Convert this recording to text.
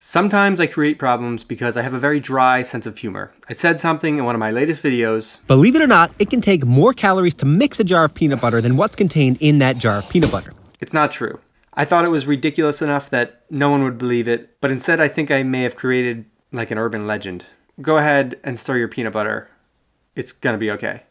Sometimes I create problems because I have a very dry sense of humor. I said something in one of my latest videos. Believe it or not, it can take more calories to mix a jar of peanut butter than what's contained in that jar of peanut butter. It's not true. I thought it was ridiculous enough that no one would believe it, but instead I think I may have created like an urban legend. Go ahead and stir your peanut butter. It's gonna be okay.